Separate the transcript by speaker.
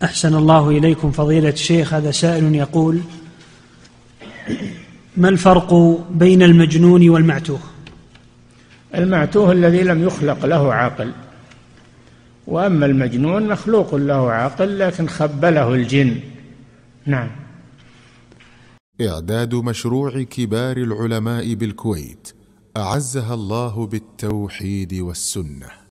Speaker 1: أحسن الله إليكم فضيلة الشيخ. هذا سائل يقول: ما الفرق بين المجنون والمعتوه؟
Speaker 2: المعتوه الذي لم يخلق له عقل، وأما المجنون مخلوق له عقل لكن خبله الجن. نعم.
Speaker 3: إعداد مشروع كبار العلماء بالكويت أعزها الله بالتوحيد والسنة.